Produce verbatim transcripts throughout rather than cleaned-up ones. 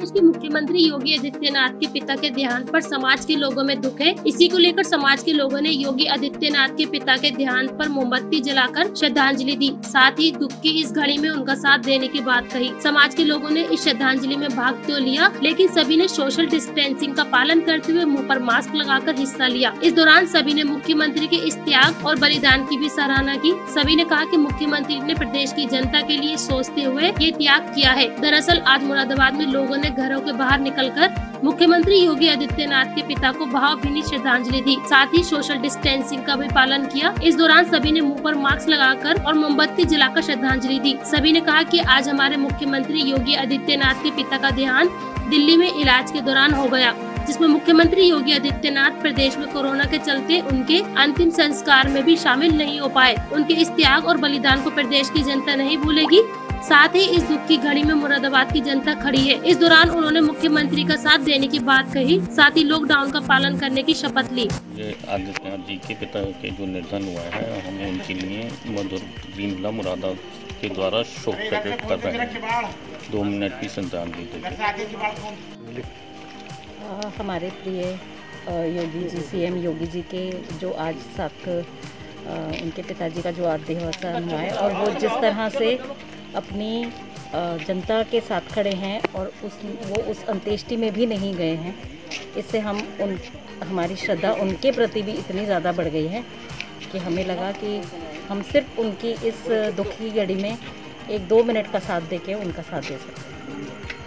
प्रदेश के मुख्यमंत्री योगी आदित्यनाथ के पिता के देहांत पर समाज के लोगों में दुख है। इसी को लेकर समाज के लोगों ने योगी आदित्यनाथ के पिता के देहांत पर मोमबत्ती जलाकर श्रद्धांजलि दी। साथ ही दुख की इस घड़ी में उनका साथ देने की बात कही। समाज के लोगों ने इस श्रद्धांजलि में भाग तो लिया, लेकिन सभी ने सोशल डिस्टेंसिंग का पालन करते हुए मुँह पर मास्क लगाकर हिस्सा लिया। इस दौरान सभी ने मुख्यमंत्री के इस त्याग और बलिदान की भी सराहना की। सभी ने कहा कि मुख्यमंत्री ने प्रदेश की जनता के लिए सोचते हुए ये त्याग किया है। दरअसल आज मुरादाबाद में लोगों ने घरों के बाहर निकलकर मुख्यमंत्री योगी आदित्यनाथ के पिता को भावभीनी श्रद्धांजलि दी। साथ ही सोशल डिस्टेंसिंग का भी पालन किया। इस दौरान सभी ने मुंह पर मास्क लगाकर और मोमबत्ती जलाकर श्रद्धांजलि दी। सभी ने कहा कि आज हमारे मुख्यमंत्री योगी आदित्यनाथ के पिता का देहांत दिल्ली में इलाज के दौरान हो गया, जिसमें मुख्यमंत्री योगी आदित्यनाथ प्रदेश में कोरोना के चलते उनके अंतिम संस्कार में भी शामिल नहीं हो पाए। उनके इस त्याग और बलिदान को प्रदेश की जनता नहीं भूलेगी। साथ ही इस दुख की घड़ी में मुरादाबाद की जनता खड़ी है। इस दौरान उन्होंने मुख्यमंत्री का साथ देने की बात कही। साथ ही लॉकडाउन का पालन करने की शपथ ली। ये आदित्यनाथ जी के पिता के जो निधन हुआ है, हमें उनके लिए मधुर जिला मुरादा के द्वारा शोक प्रकट कर रहे हैं। दो मिनट की श्रद्धांजलि देते। हमारे प्रिय योगी जी, सीएम योगी जी के जो आज साथ उनके पिताजी का जो देहावसान हुआ है और वो जिस तरह से अपनी जनता के साथ खड़े हैं और उस वो उस अंत्येष्टि में भी नहीं गए हैं, इससे हम उन हमारी श्रद्धा उनके प्रति भी इतनी ज़्यादा बढ़ गई है कि हमें लगा कि हम सिर्फ उनकी इस दुख की घड़ी में एक दो मिनट का साथ देके उनका साथ दे सकते हैं।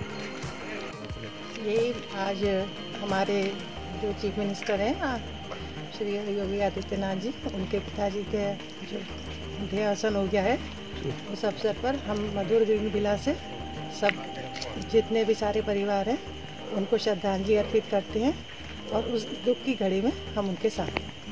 ये आज हमारे जो चीफ मिनिस्टर हैं श्री योगी आदित्यनाथ जी, उनके पिताजी के जो देहावसान हो गया है, उस अवसर पर हम मधुर ग्रीन विला से सब जितने भी सारे परिवार हैं उनको श्रद्धांजलि अर्पित करते हैं और उस दुख की घड़ी में हम उनके साथ हैं।